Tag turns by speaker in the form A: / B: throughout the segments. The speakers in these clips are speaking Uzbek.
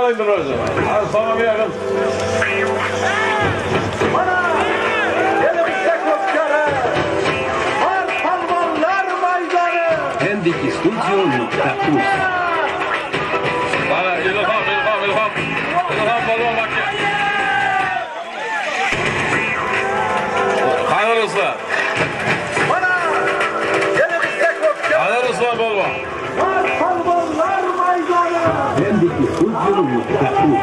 A: olaydır özü. Sana bir yakın.
B: Bana elimizde kopkara. Var palvanlar maydanı.
C: Pendeki Studio.uz.
A: Bana İlham balon bak ya. Kanar Ruslan.
B: Bana elimizde kopkara.
A: Kanar Ruslan balon.
B: Var palvanlar maydanı.
C: Pendeki Studio.uz.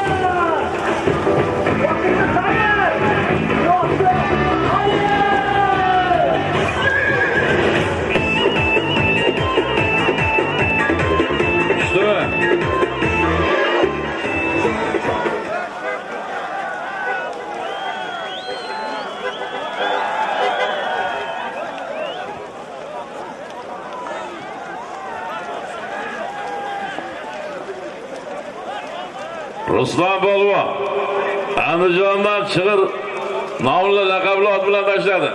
A: Ruslan Polvon Andijondan Chig'ir nomli laqabli ot bilan tashladi.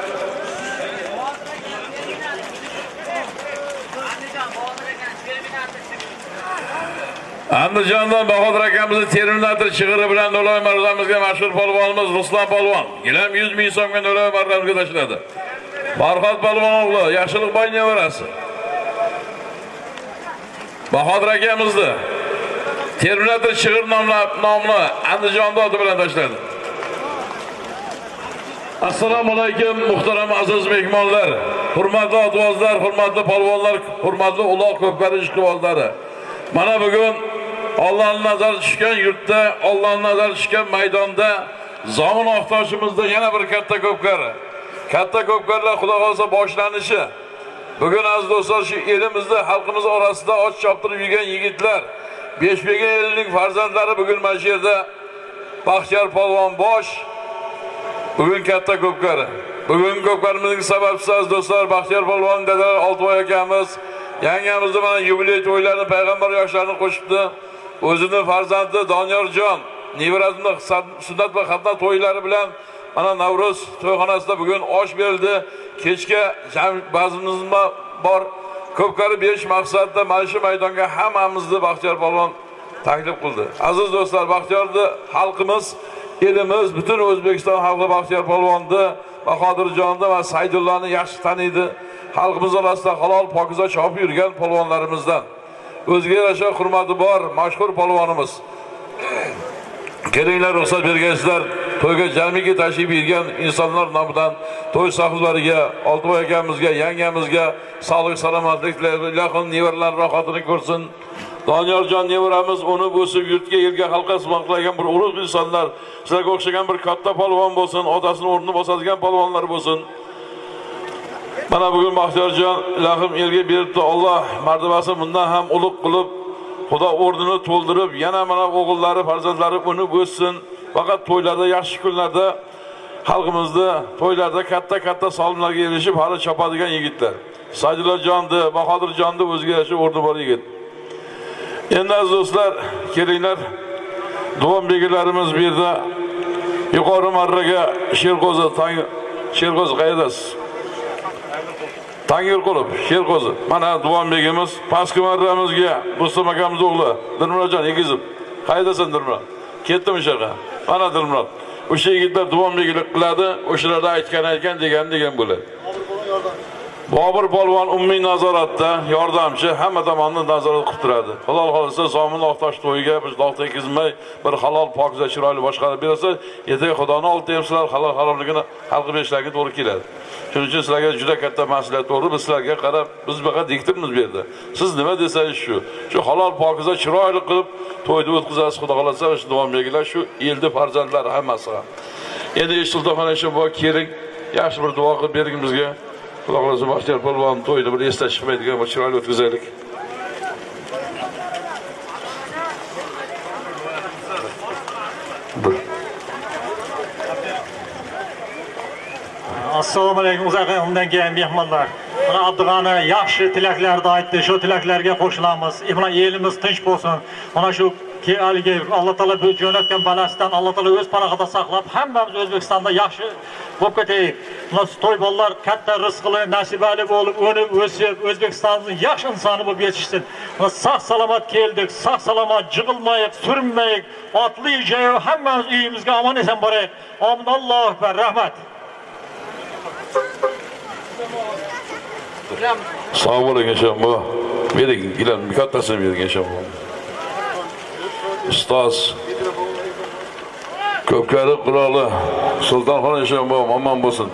A: Andijondan Bahodir akamizni Terminator Chig'iri bilan Noloy marzamizga mashhur polvonimiz Ruslan Polvon gilam 100 ming so'mga Noloy marzamizga tashladi. Farhod Polvon o'g'li, Yaxshilik boy nevarasi. Bahodir akamizni Terminator Chig'ir nomli Andijonda oti bilan tashladi. Assalomu alaykum muhtaram aziz mehmonlar, hurmatli otvozlar, hurmatli polvonlar, hurmatli uloq ko'pkari ishqibozlari. Mana bugun Allohning nazari tushgan yurtda, Allohning nazari tushgan maydonda Zomin Oqtoshimizda yana bir katta ko'pkari. Katta ko'pkarilar xudo xolsa boshlanishi. Bugun aziz do'stlar, shu elimizda, xalqimiz orasida och choptirib yurgan yigitlar, Beshbega elining farzandlari bugun mana shu yerda Baxtiyor polvon bosh. Bugun katta ko'pkari. Bugun ko'pkarimizning sababchisi aziz do'stlar Baxtiyor polvon dadalar Oltiboy akamiz, yangamizning mana yubiley to'ylarini payg'ambar yoshlarini qo'shibdi. O'zining farzandi Doniyorjon, nevarasining sunnat va xatna to'ylari bilan mana Navro'z to'yxonasida bugun osh berildi. Kechga ba'zimiz bor ko'pkari berish maqsadida mana shu maydonga hammamizni Baxtiyor polvon taklif qildi. Aziz do'stlar, Baxtiyorni xalqimiz, elimiz, butun O'zbekiston xalqi Baxtiyor polvonni, Bahodirjonni va Saydullohni yaxshi taniydi. Xalqimiz orasida halol pokiza chopib yurgan polvonlarimizdan. O'ziga yarasha hurmati bor mashhur polvonimiz. Kelinglar, ruxsat bergaysizlar, to'yga jamiki tashrif buyurgan insonlar nomidan to'y sohiblariga, Oltiboy akamizga, yangamizga sog'lik, salomatlik tilaymiz. Ilohim nevaralar rohatini ko'rsin. Doniyorjon nevaramiz o'nib o'sib yurtga, elga, xalqqa xizmat qilgan bir ulug' insonlar, sizlarga o'xshagan bir katta polvon bo'lsin, otasini o'rnini bosadigan polvonlar bo'lsin. Mana bugun Baxtiyorjon ilohim elga beribdi. Alloh martabasini bundan ham ulug' qilib, Xudo o'rnini to'ldirib, yana mana o'g'illari, farzandlari o'nib o'ssin. Faqat to'ylarda, yaxshi kunlarda xalqimizda to'ylarda katta solimlarga erishib hali chopadigan yigitlar. Saydullohjonni, Bahodirjonni o'ziga yarasha o'rni bor yigit. Endi aziz do'stlar, kelinglar. Duom begilarimiz bu yerda yuqori marraga Sherqo'zi, Sherqo'zi qaydasiz? Tangirqulov, Sherqo'zi. Mana Duom begimiz, pastki marramizga Rustam akamiz o'g'li Dilmurodjon Egizov. Qaydasan Dilmurod? Ketdimi shaqa? Mana Dilmurod. O'sha yigitlar Duom begilik qiladi, o'shalarda aytgan degan bo'ladi. Bobur polvon umumiy nazoratda yordamchi, hamma tomonni nazorat qilib turadi. Xudo xolisa Zomin Oqtosh to'yiga biz dog' tekizmay bir halol pokiza chiroyli boshqarib bersa, ertaga Xudoning oldi temsilar halolligini xalqi beshlarga to'g'ri keladi. Shuning uchun sizlarga juda katta mas'uliyat to'g'ri, biz sizlarga qarab, biz baqa diktirmiz bu yerda. Siz nima desangiz shu halol pokiza chiroyli qilib to'yni o'tkazasiz. Xudo xolisa shu davom etinglar, shu eldi farzandlari hammasi ham. Endi Eshsultonxona ishi bor, kerak yaxshi bir duo qilib bering bizga. Xudo xolasa Baxtiyor polvon to'yni bir esda chiqmaydigan bir chiroyli o'tkazaylik.
D: Assalomu alaykum undan keyin mehmonlar. Mana Abdug'ani yaxshi tilaklarni aytdi. Shu tilaklarga qo'shilamiz. Mana elimiz tinch bo'lsin. Mana shu ki haligi Alloh taolo bu jo'natgan balasidan Alloh taolo o'z panohida saqlab, hammamiz O'zbekistonda yaxshi bo'lib ketaylik. Mana to'y bolalar katta rizqli, nasibali bo'lib, o'nib, o'sib, O'zbekistonning yaxshi insoni bo'lib yetishsin. Mana sog' salomat keldik, sog' salomat jig'ilmayib, surmayib, otli joy hammamiz uyimizga omon eson boraylik. Amin. Allohu akbar. Rahmat.
A: Sağ olun gençlerim bu. Verin, gidelim, bir katlasını verin gençlerim bu. Ustaz, Köpkari Kralı, Sultanxon gençlerim bu, aman olsun.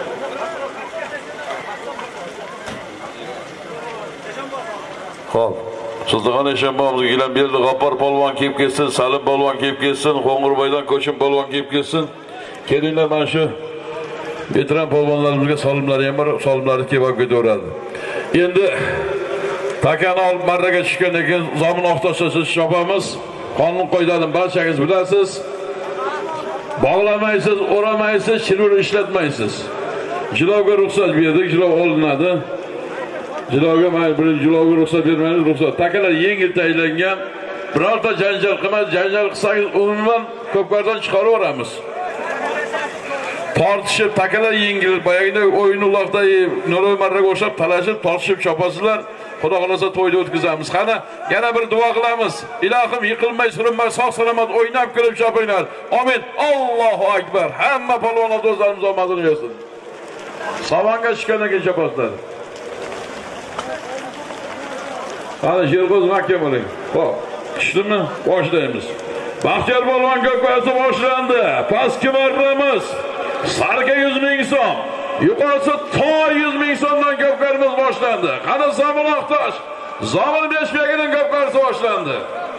A: Hop, Sultanxon gençlerim bu, gidelim bir de G'appar polvon kiyip ketsin, Salim polvon kiyip ketsin, Qo'ng'irboydan Ko'chim polvon kiyip ketsin. Kelinglar mana shu veteran polvonlarimizga solimlari ham bor, solimlari kebab ketaveradi. Endi takani olib marraga tushgandan keyin zomin oqtoshsiz chopamiz. Qonun qoidalarini barchangiz bilasiz. Bog'lamaysiz, o'ramaysiz, chilur ishlatmaysiz. Jilovga ruxsat berdik, jilov olinadi. Jilovga mayli birinchi jilovga ruxsat bermaymiz, ruxsat. Takalar yengil taylangan. Birorta janjal qilmay, janjal qilsangiz umuman ko'pkardan chiqaraveramiz. Tortishib, takalar yengil, boyagida o'yin uloqdagi Nuriy marraga o'xshab talashib, tortishib chopasizlar. Xudo xolasa to'yda o'tkazamiz. Qani, yana bir duo qilamiz. Ilohim yiqilmay, surinmay, sog' salomat o'ynab kirib chopinglar. Amin. Allohu akbar. Hamma polvonlar do'stlarimiz omadini bersin. Savonga chiqqandan keyin chopasizlar. Qani, Sherqo'z makka bo'ling. Xo'p, tushdimi? Boshlaymiz. Baxtiyor polvon ko'kasi boshlandi. Pastki marramiz Sarga 100 ming so'm, yuqorisi to 100 ming so'mdan ko'pkarimiz boshlandi. Qani Zomin Oqtosh, Zomin Beshbegining ko'pkarisi boshlandi.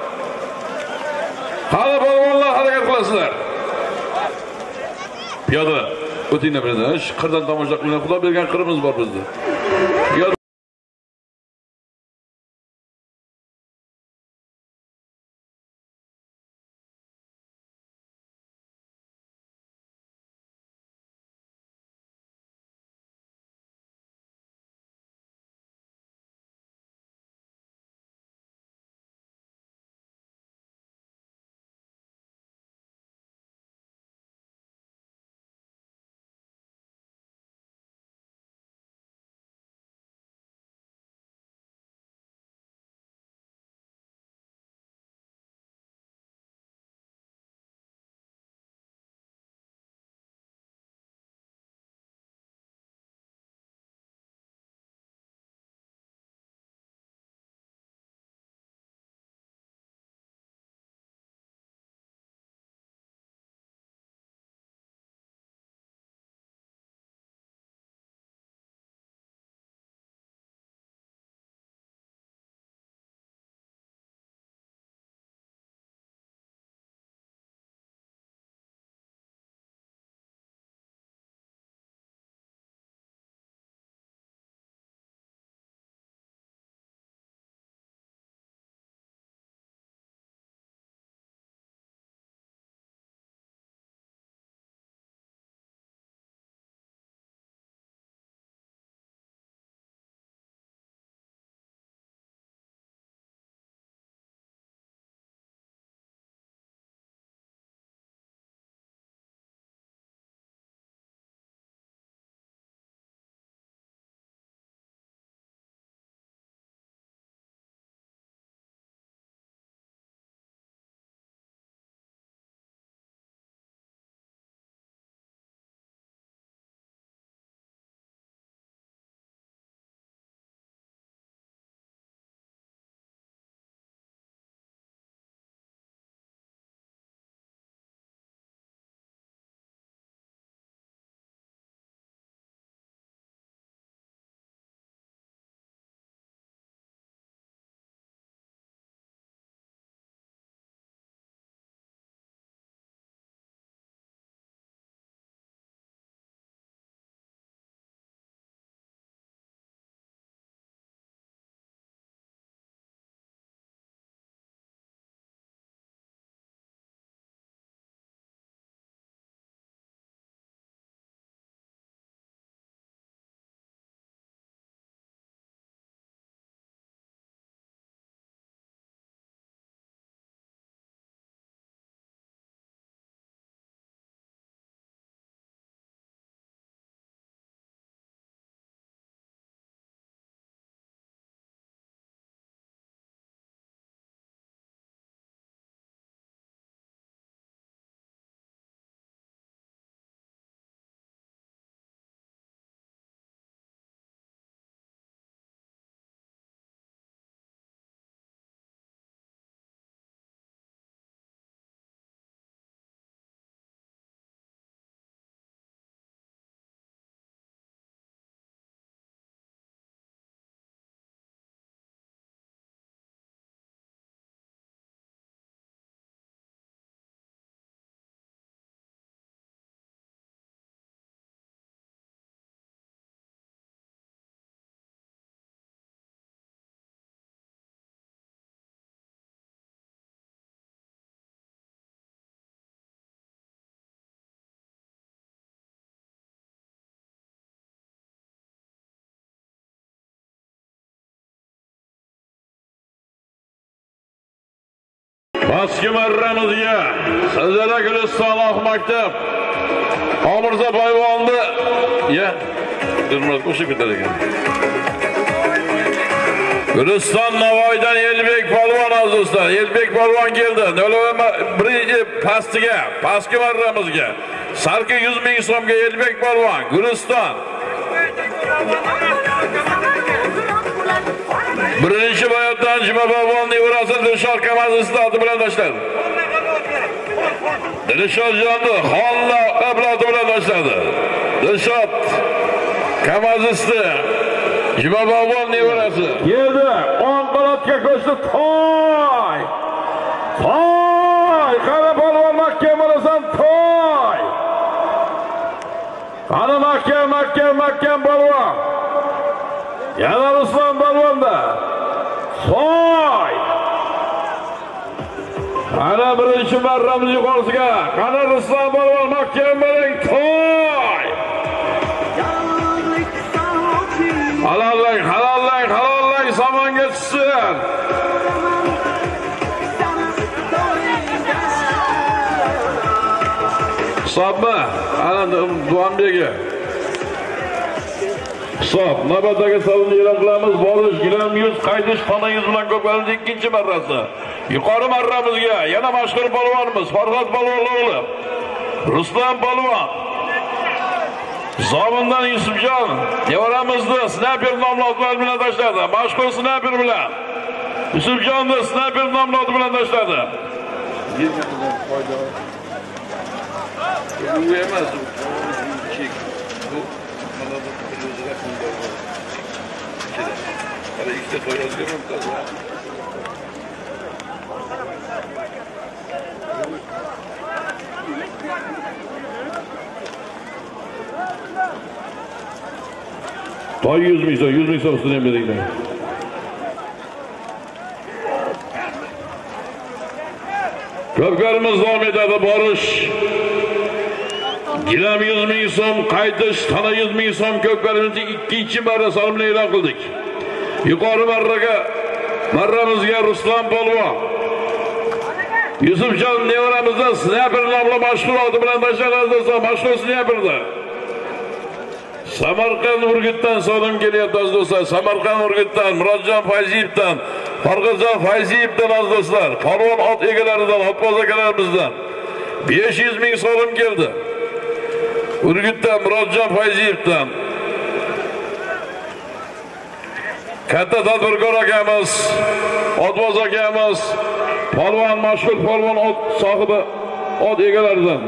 A: Qani polvonlar harakat qilasizlar. Piyoda o'tinglar bilan, qirdan tomosha qilinglar. Xudo bergan qirimiz bor bizda. Baski marramizga Sizlara Güliston maktab Omirza Bayvonni Durmaz qo'shib ketar ekan. Güliston Navoiydan Elbek polvon azizlar, Elbek polvon keldi. Birinchi pastiga, pastki marramizga sarki 100 ming so'mga Elbek polvon Güliston. Birinchi bayotdan Juma polvonni urasi Dilshod Kamazovni oti bilan tashladi. Dilshod jonni Xonla abloti bilan tashladi. Dilshod Kamazovni Juma polvonni urasi keldi. 10 qanotga ko'chdi. Toy! Qara polvon mahkam bo'lasan, toy! Qani mahkam polvon. Yana Ruslan polvonda. Toy! Ana birinchi marramiz yuqorisiga. Qani Ruslan polvon mahkam bo'ling, toy! Halollang, samonga tushsin. Hisobmi? Ana Duanbega. Hisob, navbatdagi hisobni e'lon qilamiz. Bolish, gilam 100, qaytish, xona 100 bilan ko'paydi ikkinchi marrasi. Yuqori marramizga yana mashhur polvonimiz Farhod polvon o'g'li Ruslan polvon. Zomindan Yusufjon nevaramizni sniper nomli otlar bilan tashladi. Mashhur sniper bilan Yusufjonni sniper nomli ot bilan tashladi. Bu emas. Toy 100 ming so'm ustida ham berdinglar. Ko'pkarimiz davom etadi borish. Gilam 100 ming so'm, qaytish, xona 100 ming so'm ko'pkarimizning ikkinchi marra sonini e'lon qildik. Yuqori marramizga Ruslan polvon Yusufjon nevaramizdan sniper nomli mashhur oti bilan tashladi. Mashhur sniperda Samarqand Urgutdan so'lim kelyapti do'stlar. Samarqand Urgutdan Murodjon Fayziyevdan, Farg'azon Fayziyevdan do'stlar. Polvon ot egalaridan, otboz akalarimizdan 500 ming so'lim keldi. Urgutdan Murodjon Fayziyevdan. Katta tadbirkor akamiz, otboz akamiz, polvon mashhur polvon ot sohibi ot egalaridan.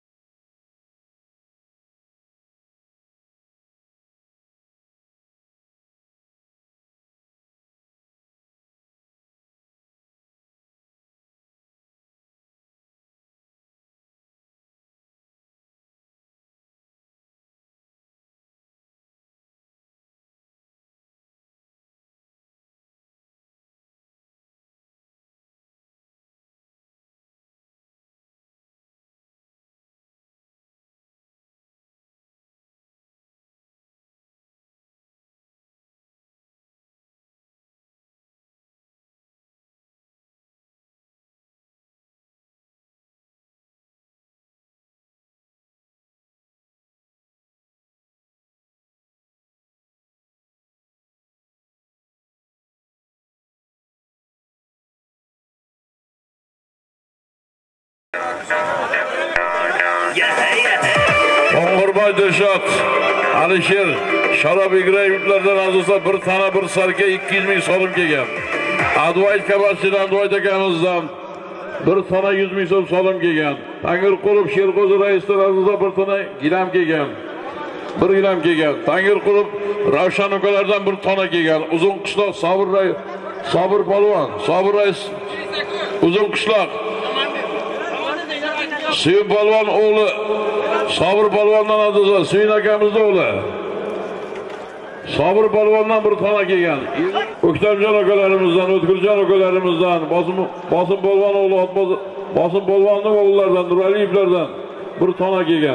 A: Qo'ng'irboy Dilshod Alisher Sharob Igrayevlardan azizlar bir tana bir sarka 200 ming so'm kelgan. Advoyt kabasidan Advoyt akamizdan bir tana 100 ming so'm kelgan. Tangirqulov Sherqo'zi raisdan azizlar bir tana gilam kelgan. Bir gilam kelgan. Tangirqulov Ravshan ukalardan bir tona kelgan. Uzun qishloq Sobir polvon, Sobir rais Uzun qishloq Suyun polvon o'g'li Sobir polvondan azizlar, Suyun akamizning o'g'li Sobir polvondan bir tona kelgan. O'ktamjon akalarimizdan, O'tkirjon akalarimizdan, Bosim polvon o'g'li, Bosim polvonning o'g'illaridan, Nuraliyevlardan bir tona kelgan.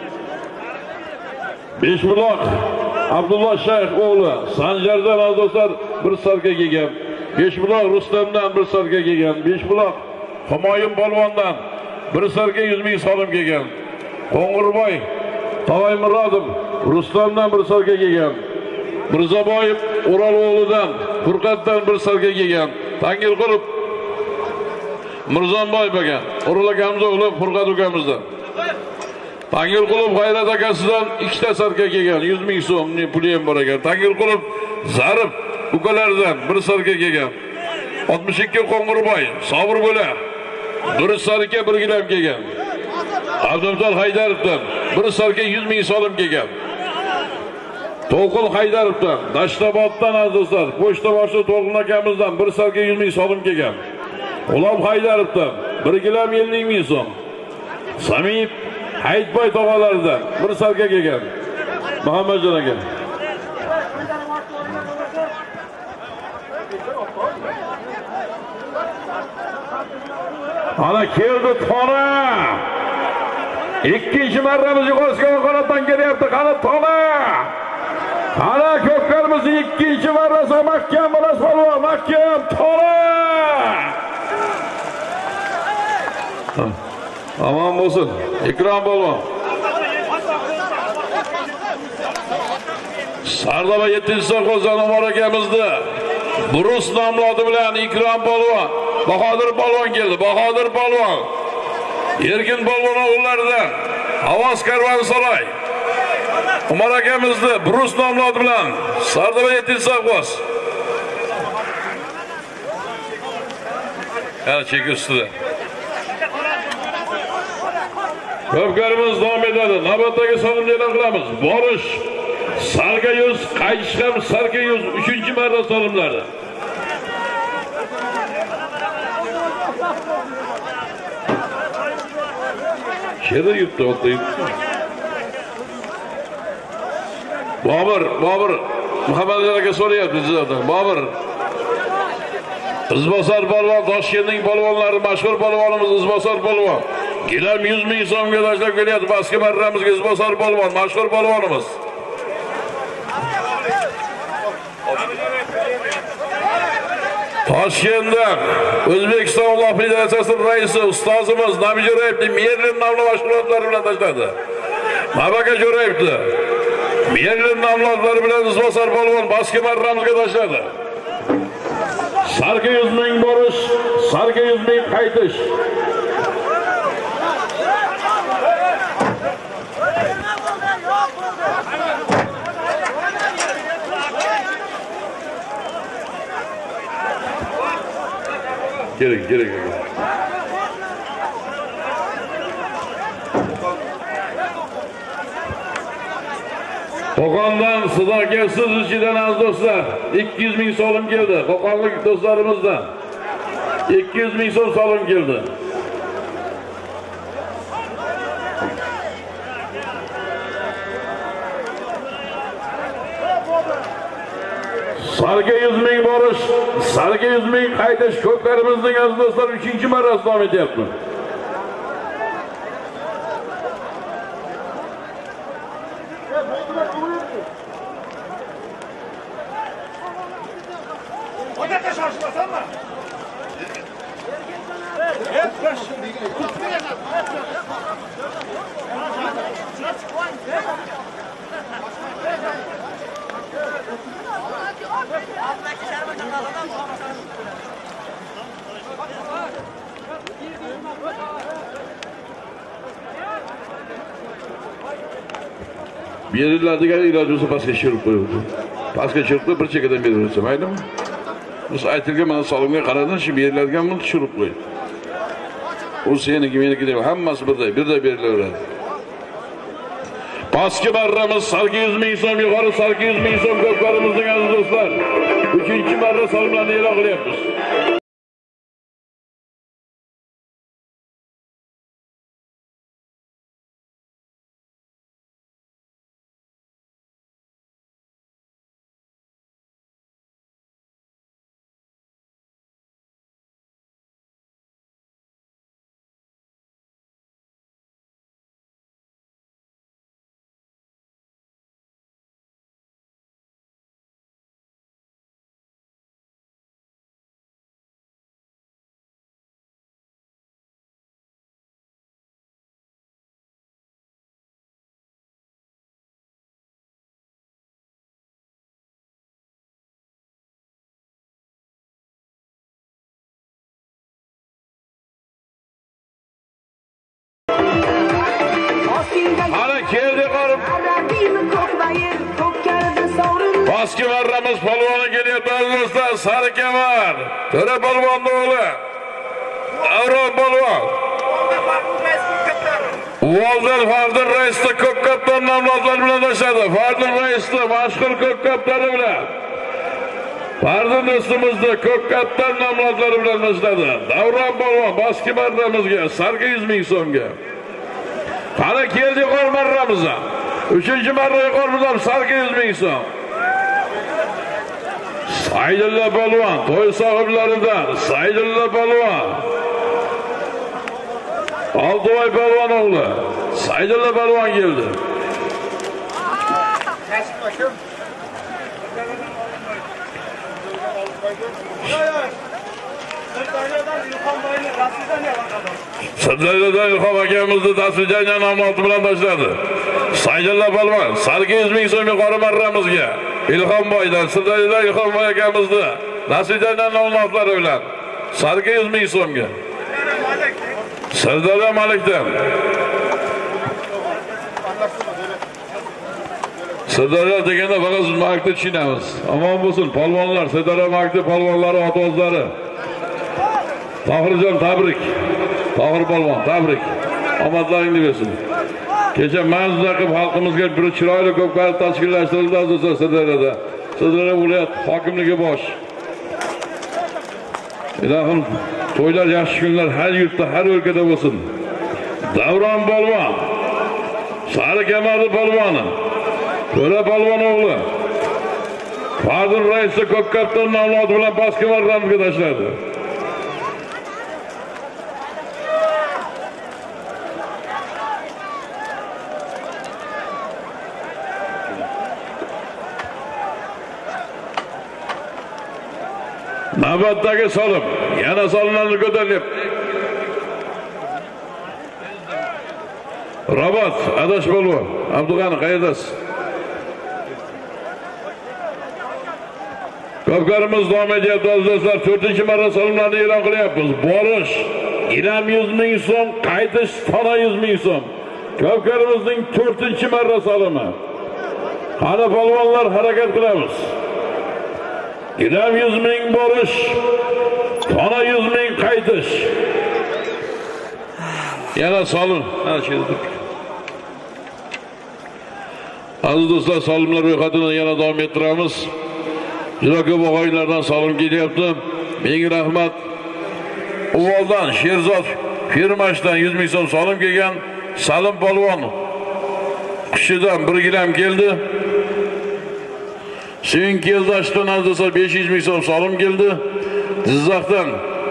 A: Beshbuloq Abdulloh Shayx o'g'li Sanjardan azizlar bir sarka kelgan. Beshbuloq Rustamdan bir sarka kelgan. Beshbuloq Humoyun polvondan bir sarka 100 ming so'm kelgan. Qo'ng'irboy Tog'aymurodov Rustamdan bir sarka kelgan. Mirzaboyev O'rolo'g'lidan Furqatdan bir sarka kelgan. Tangirqulov Mirzonboy bo'lgan. O'rol akamiz o'g'li Furqat ukamizdan. Tangirqulov G'ayrat akasidan ikkita sarka kelgan. 100 ming so'mning puli ham bor ekan. Tangirqulov Zarif ukalardan bir sarka kelgan. 62 Qo'ng'irboy Sobir bo'la bir sarka 1 gilam kelgan. Abdulzor Haydarovdan bir sarka 100 ming so'm kelgan. To'lqin Haydarovdan Dashtoboddan azizlar pochta boshi To'lqin akamizdan bir sarka 100 ming so'm kelgan. Ulob Haydarovdan 1 gilam 50 ming so'm. Samip Hayitboy tog'alaridan bir sarka kelgan. Muhammadjon aka. Ana keldi Tona. Ikkinchi marramiz yuqoriga qanotdan kelyapti. Qani Tona. Ana ko'klarimizni ikkinchi marrasi mahkam bolas polvon, mahkam Tona. Aman bo'lsin. Ikrom polvon. Sardoba 7-sovxozdan Umar akamizni Burus nomlodi bilan Ikrom polvon, Bahodir polvon keldi. Bahodir polvon Erkin polvon o'g'illaridan Havas Karvonsaroy Umar akamizni Burus nomlodi bilan Sardoba 7-sovxoz. Yana chek ustida. Ko'pkarimiz davom etadi. Navbatdagi sonini e'lon qilamiz. Borish Sarga 100, qaytish ham Sarga 100 3-chi marra so'limlari. Şeyde yuttu, orada yuttu. Bobur, Muhammed aka so'rayapti sizlardan. Bobur. Izbosar polvon, Toshkentning polvonlari, mashhur polvonimiz Izbosar polvon. Gilam 100 ming so'mga tashlab kelyapti. Baski marramizga Izbosar polvon, mashhur polvonimiz. Toshkentdan O'zbekiston Ulug' Federatsiyasining raisi ustozimiz Namijo'rayevning Merlin nomli mashg'ulotlari bilan tashladi. Mabaka Jo'rayevni Merlin nomlolari bilan Izbosar polvon Baski marramizga tashladi. Sarga 100 ming borish, Sarga 100 ming qaytish. Gerek. Qo'qondan Sidokatsiz ichidan aziz do'stlar 200 ming so'm keldi. Qo'qonlik do'stlarimizdan 200 ming so'm so'lim keldi. Sarga 100 ming borish, Sarga 100 ming qaytish ko'klarimizning aziz do'stlar 3-chi marrasi davom etyapti. Beriladigan iloji bo'lsa pastga tushirib qo'yildi. Pastga tushirib bir chekkadan beraversa, maylimi? Biz aytilgan mana solimga qaradim, shu beriladigan buni tushirib qo'y. U seniki, meniki deb hammasi birday berilaveradi. Pastga marramiz Sarga 100 ming so'm, yuqori Sarga 100 ming so'm ko'pkarimizning aziz do'stlar. 3-chi marra solimlarni e'lon qilyapmiz. Töre Polvonning o'g'li Davron Polvon. Uvaldan Fardın Reis'te ko'p kaptan nomzodlar bilan tashladi. Fardın Reis'te mashhur ko'p kaptani bilan. Fardın do'stimizda ko'p kaptan nomzodlari bilan tashladi. Davron Polvon boshqa marramizga 800 ming so'mga. Qani keldi yuqori marramizga. 3-marra yuqori marram 800 ming so'm. Saydulla Polvon to'y sohiblaridan Saydulla Polvon. Oltoy Polvon o'g'li Saydulla Polvon keldi. Sirdaryodan Ilhom akamizni tasvirlangan nomzodi bilan tashladi. Saydulla Polvon 800 ming so'm yuqori marramizga. Ilhomboydan Sirdaryodan Ilhomboy akamizni tasvirlangan nomzodlari bilan 800 ming so'mga. Sirdaryo Malikdan. Sirdaryo deganda faqat biz Malikni tushunamiz. Omon bo'lsin polvonlar, Sirdaryo Malikni polvonlari, otozlari. Tohirjon tabrik. Tohir polvon tabrik. Omadlaringni bersin. Kecha manzura qilib xalqimizga bir chiroyli ko'pkari tashkillashtirildi azizlar Sirdaryoda. Sirdaryo viloyat hokimligi bosh. Ilohim to'ylar yaxshi kunlar har yurtda, har o'lkada bo'lsin. Davron Polvon, Sariq Kamarli polvoni, To'ra Polvon o'g'li. Fardin Reis'te ko'p kaptan nomzodi bilan boshqa marramizga tashladi. Navbatdagi solim, yana solimlarni ko'tarilyapti. Robot, Adash Polvon, Abdug'ani qayerdasiz? Ko'pkarimiz davom etyapti do'stlar. 4-marra solimlarni e'lon qilyapmiz. Borish iram 100 ming so'm, qaytish tona 100 ming so'm. Ko'pkarimizning 4-marra solimi. Qani polvonlar harakat qilamiz. Iram 100 ming borish, tona 100 ming qaytish. Yana solim. Aziz do'stlar, solimlar ro'yxatini yana davom ettiramiz. Juda ko'p og'aylardan solim kelyapti. Ming rahmat. Uvaldan Sherzod firmasidan 100 ming so'm solim kelgan. Salim polvon Qishidan 1 gram keldi. Suyun Keldoshdan azizlar 500 ming so'm solim keldi. Jizzaxdan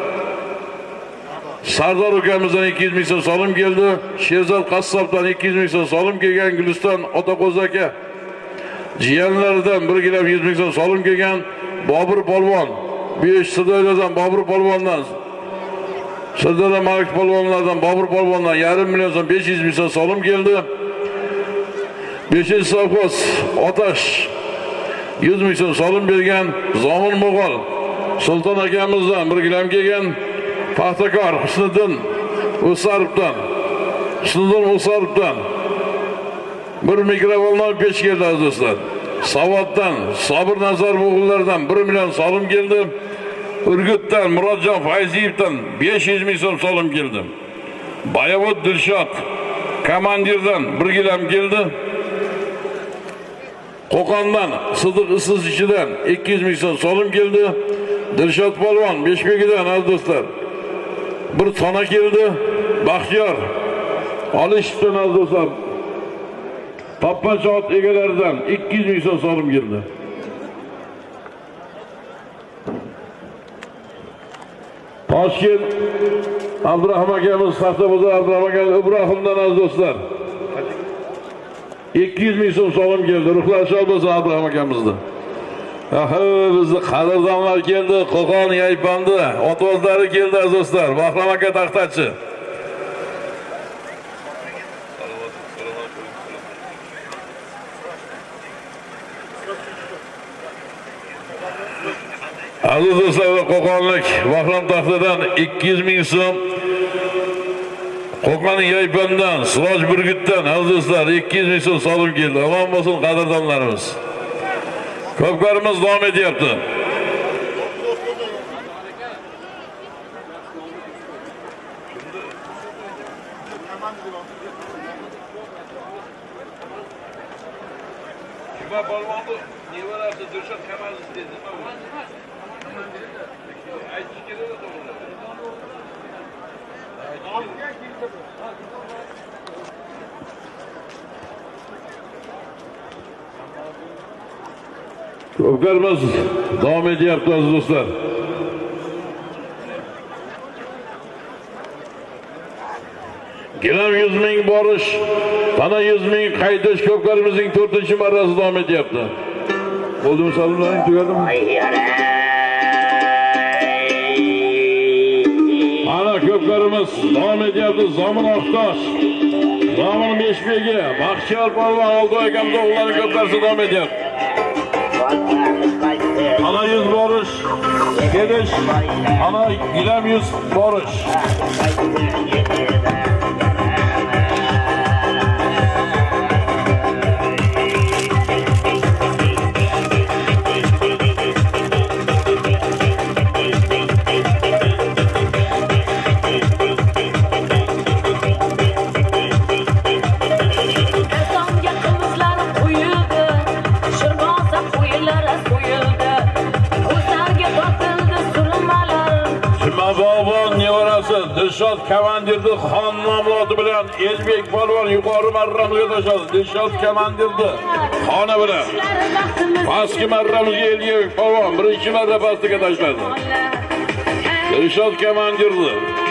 A: Sardor ukamizdan 200 ming so'm solim keldi. Sherzod Qassobdan 200 ming so'm solim kelgan. Guliston Otaqo'z aka jiyanlaridan 1 gram 100 ming so'm solim kelgan. Bobur polvon, Besh Sirdaryodan Bobur polvondan, Sirdaryo Malik polvonlardan Bobur polvondan 5,5 million so'm 500 ming so'm solim keldi. 5-sovxoz Otash 100 ming so'm solim bergan. Zomin Mo'g'ol Sulton akamizdan 1 gram kelgan. Paxtakor Husniddin O'saribdan 1 mikrovolnali pech keldi aziz do'stlar. Savoddan Sobir Nazarov o'g'illaridan 1 million solim keldi. Urgutdan Murodjon Fayziyevdan 500 ming so'm solim keldi. Bayovut Dilshod komandirdan 1 gram keldi. Qo'qondan Sidiq Isizchidan 200 ming so'm solim keldi. Dilshod polvon Beshbekidan aziz do'stlar 1 tona keldi. Baxtiyor Olishevdan aziz do'stlar Toppanchot egalaridan 200 ming so'm solim keldi. Toshkent Abdurahmon akamiz Saxtabozor Abdurahmon akamiz Ibrohimdan aziz do'stlar 200 ming so'm solim keldi. Ruhlari shod bo'lsin Abdurahmon akamizni. Bizni qadrdonlar keldi, Qo'qon Yaypandi, otozlari keldi aziz do'stlar. Bahrom aka Taxtachi. Aziz do'stlar, Qo'qonlik Bahrom Taxtadan 200 ming so'm, Qo'qon Yaypandan, Siroj Burgutdan aziz do'stlar 200 ming so'm solim keldi. Omon bo'lsin qadrdonlarimiz. Ko'pkarimiz davom etyapti. Kime balvandı? Niye var artık? Dürşat Kemal istedi. Ayçı kere de doğru. Köpkerimiz devam ediyor aziz dostlar. Gilam 100 ming borish, bana 100 ming qaytish köpkerimizin 4. marrasi devam ediyordu. Oldu mu salonların tügadı mı? Ana köpkerimiz devam ediyordu. Zaman Aktaş, Zaman Meşbegi, Bahçıvar Palvan oldu ekamda onların köpkerisi devam ediyor. Ana 100 borish, gidiş, ana Gilam 100 borish. Dilshod Kamandirni xon nomloti bilan Elbek polvon yuqori marramizga tashladi. Dilshod Kamandirni xoni bilan pastki marramizga Elbek polvon birinchi marra pastiga tashladi. Dilshod Kamandirni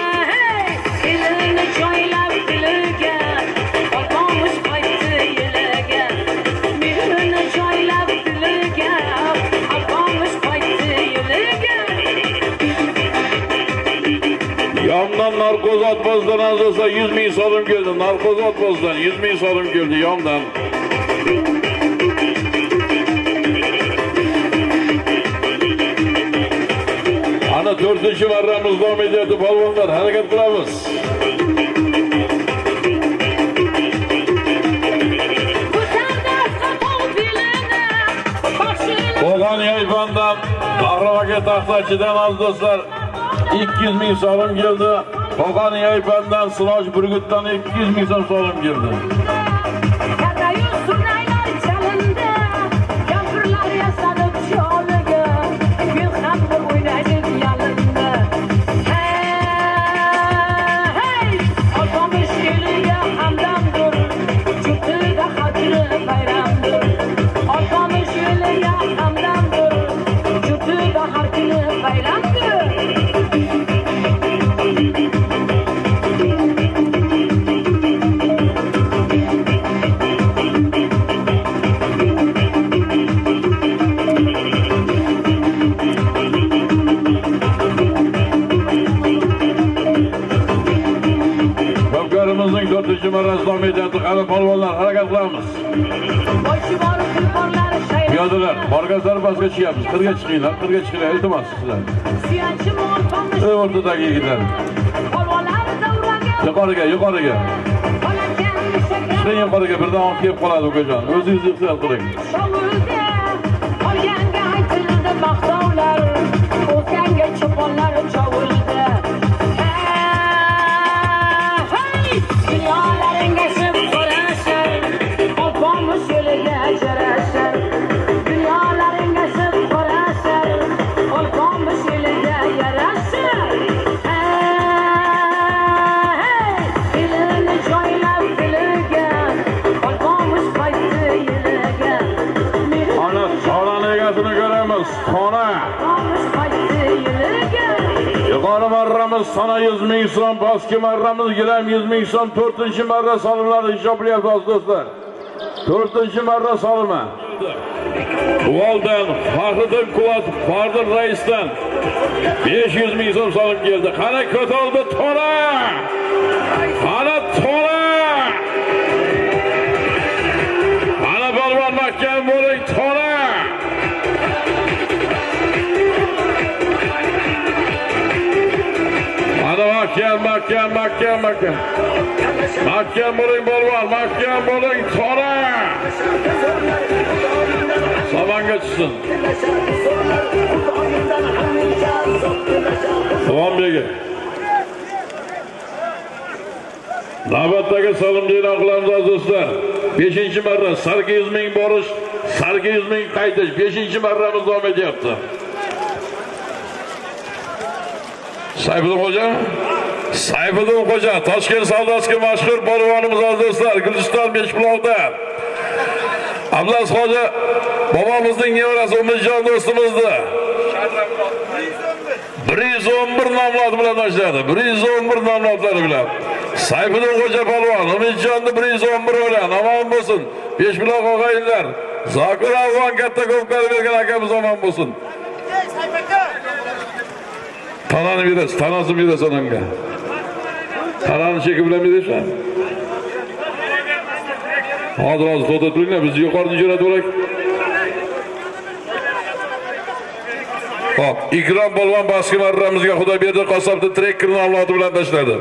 A: Yamdan narkoz atmazdan azalsa 100 ming so'm geldi. Narkoz atmazdan 100 ming so'm geldi yamdan. Ana 4. marramız devam ediyordu polvonlar. Harakat qilamiz. Qo'g'on Yaypandan Bahrovaga taxtachidan aziz do'stlar 200 ming so'm geldi. Qo'g'on Yaypandan Siroj Burgutdan 200 ming so'm geldi. Köpkerimizin 4. marrasi devam ediyordu. Hali polvonlar harakat qilamiz. Piyodalar, borgazlar pastga chiqyapmiz. Qirga chiqinglar, iltimos sizlar. O'rtadagi yigitlar. Yuqoriga. Sen yuqoriga birdan olib kelib qoladi ukajon. O'zingizni his qiling.
E: Qolganga aytildi maqtovlar, o'zganga cho'ponlar chovuldi.
A: Yuqori marramiz sana 100 ming so'm, pastki marramiz Gilam 100 ming so'm, 4. marra solimlari hisoblayapmiz do'stlar. 4. marra solimi. Uvaldan Faxriddin Quvvat Fardin raisdan 500 ming so'm solim keldi. Qani ko'tarildi to'la. Qani to'la. Qani polvon mahkam bo'ling to'la. Mahkam. Mahkam bo'ling polvon, mahkam bo'ling to'la. Samonga chiqsin. Quvonbegi. Navbatdagi salomni e'lon qilamiz aziz do'stlar. 5-marra 800 ming borish, 800 ming qaytish 5-marramiz davom etyapti. Sayfiddin Xo'ja, Toshkent savdosiga mashhur polvonimiz aziz do'stlar, Guliston Beshbuloqda. Abdulaziz Xo'ja bobomizning nevarasi Umidjon do'stimizdi. 111 nomlodi bilan tashladi. 111 nomlodlari bilan. Sayfiddin Xo'ja polvon Umidjonni 111 bilan omon bo'lsin. Beshbuloq og'aylar, Zokir Afg'on katta ko'pkar bergan akamiz omon bo'lsin. Tanani berasiz, tanasini berasiz onamga. Tanani cheki bilan berasizmi? Hozir to'xtatib turinglar, biz yuqoridan jo'natib olaylik. Hop, Ikrom polvon baski marramizga Xudoberdi Qassobni trekker nomlodi bilan tashladi.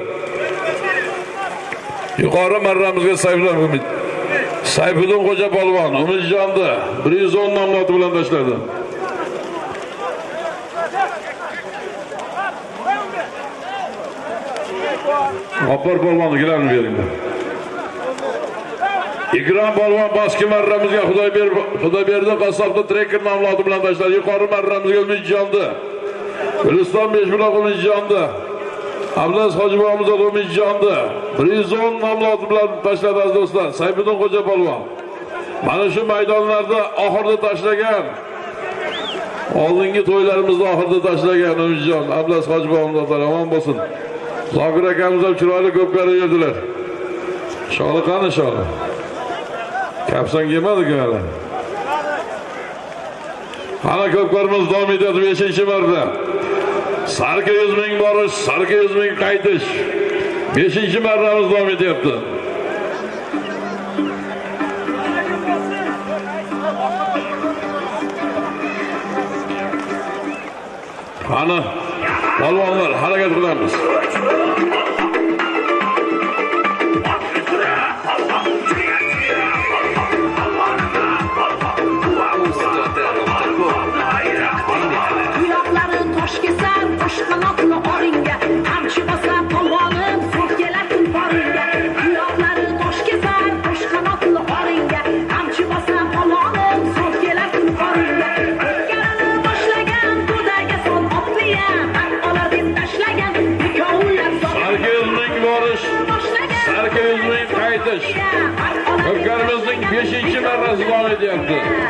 A: Yuqori marramizga Sayfiddin Xo'ja polvon Umidjonni 110 nomlodi bilan tashladi. Opar polvonni gilarni beringlar. Ikrom polvon baski marramizga Xudoberdi Qassobni trekker nomlodi bilan tashladi. Yuqori marramizga Umidjonni. Guliston Beshbuloq Umidjonni. Abdulaziz Hojibobomiz Umidjonni 110 nomlodi bilan tashladi aziz do'stlar. Sayfiddin Xo'ja polvon. Mana shu maydonlarda oxirda tashlagan. Oldingi to'ylarimizda oxirda tashlagan Umidjon, Abdulaziz Hojibobomiz omon bo'lsin. Zokir akamiz ham chiroyli ko'pkari yerdilar. Sholi qani sholi? Kapsan yemadi-ku hali. Ana ko'pkarimiz davom etadi 5-marra. 800 ming borish, 800 ming qaytish. 5-marramiz davom etyapti. Ana polvonlar harakat qilamiz. Ko'pkarimizning 5-marrasi davom etyapti.